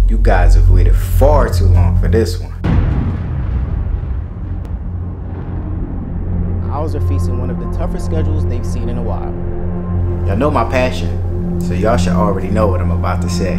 You guys have waited far too long for this one. Owls are facing one of the toughest schedules they've seen in a while. Y'all know my passion, so y'all should already know what I'm about to say.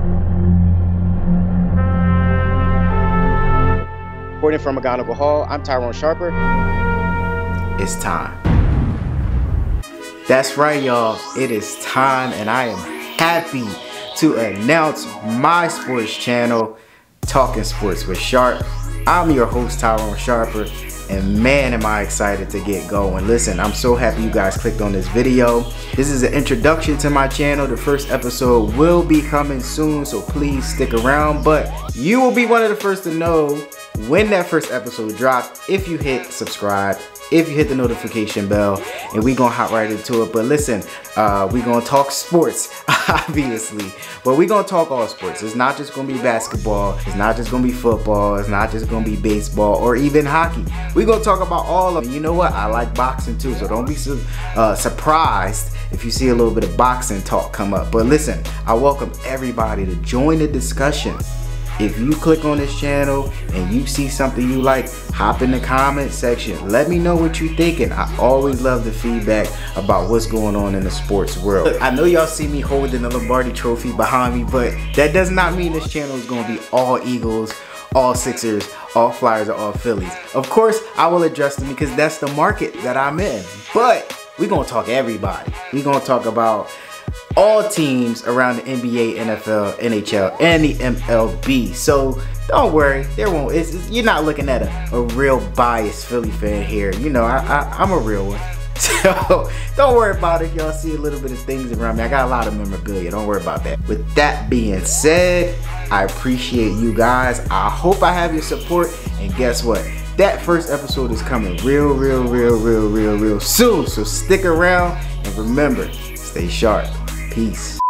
Reporting from McGonigle Hall, I'm Tyrone Sharper. It's time. That's right, y'all. It is time, and I am happy to announce my sports channel, Talking Sports with Sharp. I'm your host, Tyrone Sharper, and man, am I excited to get going. Listen, I'm so happy you guys clicked on this video. This is an introduction to my channel. The first episode will be coming soon, so please stick around. But you will be one of the first to know when that first episode drops if you hit subscribe, if you hit the notification bell, and we gonna hop right into it. But listen, we gonna talk sports, obviously, but we gonna talk all sports. It's not just gonna be basketball, it's not just gonna be football, it's not just gonna be baseball or even hockey. We gonna talk about all of them. You know what? I like boxing too, so don't be surprised if you see a little bit of boxing talk come up. But listen, I welcome everybody to join the discussion. If you click on this channel and you see something you like, hop in the comment section. Let me know what you're thinking. I always love the feedback about what's going on in the sports world. Look, I know y'all see me holding the Lombardi trophy behind me, but that does not mean this channel is gonna be all Eagles, all Sixers, all Flyers, or all Phillies. Of course, I will address them because that's the market that I'm in. But we're gonna talk everybody. We're gonna talk about all teams around the NBA, NFL, NHL, and the MLB. So don't worry, you're not looking at a real biased Philly fan here. You know, I'm a real one. So don't worry about it if y'all see a little bit of things around me. I got a lot of memorabilia, don't worry about that. With that being said, I appreciate you guys. I hope I have your support, and guess what? That first episode is coming real soon. So stick around, and remember, stay sharp. Peace.